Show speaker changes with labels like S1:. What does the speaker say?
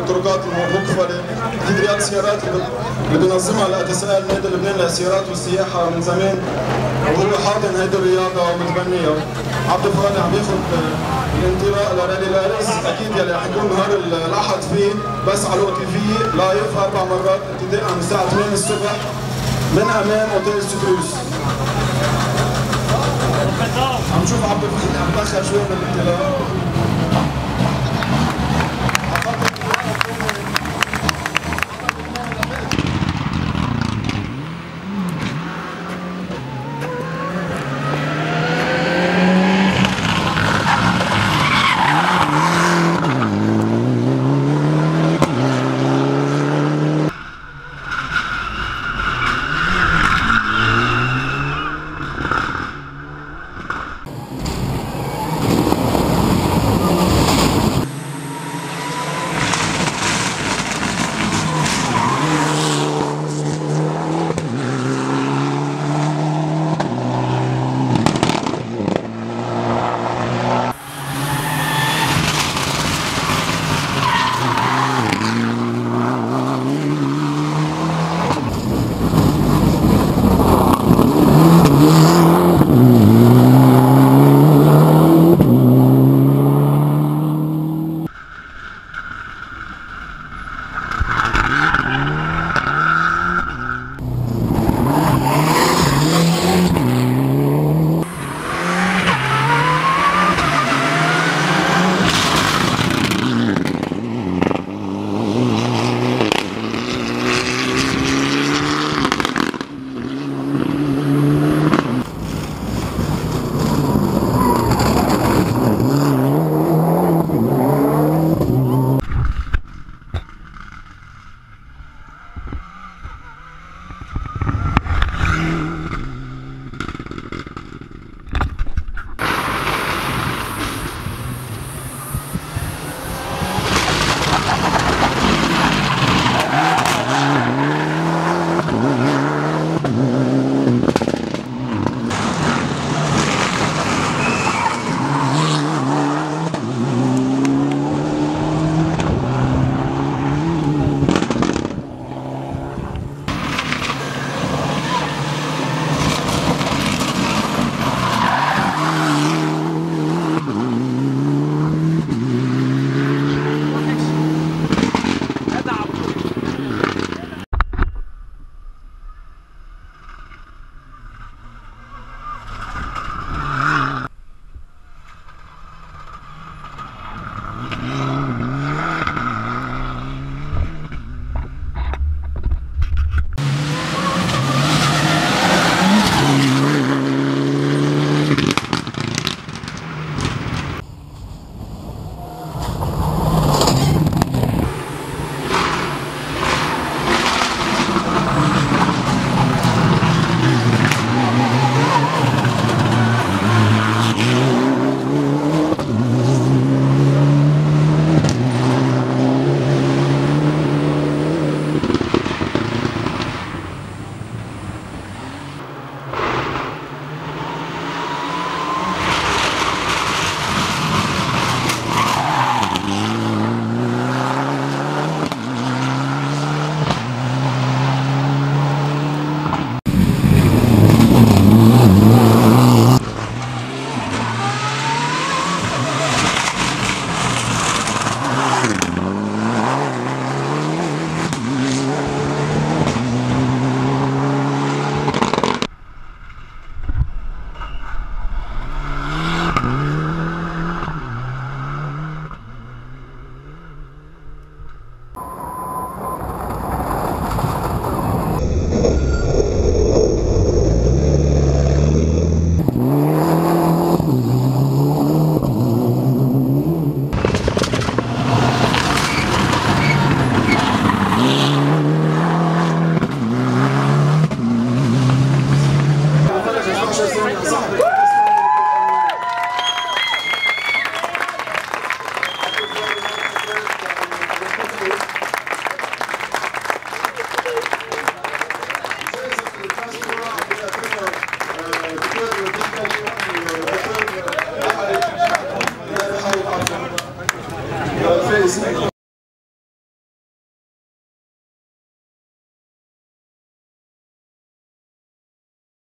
S1: الطرقات المقفله، تدريات السيارات اللي بينظمها الاتساء نادي لبنان للسيارات والسياحه من زمان، وهو حاضن هيدي الرياضه ومتبنيها. عبد الفؤاد عم ياخذ الانطلاق لرالي الارز، اكيد يلي رح يكون نهار الاحد فيه بس على الوقت فيه لايف 4 مرات ابتداء من الساعه 8 الصبح من امام اوتيل سكروس. عم نشوف عبد الفؤاد عم يتاخر شوي من الانطلاق.
S2: Thank you.